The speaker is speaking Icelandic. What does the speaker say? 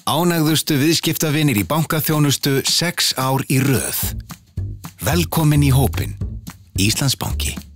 Ánægðustu viðskiptavinir í bankaþjónustu 6 ár í röð. Velkomin í hópinn. Íslandsbanki.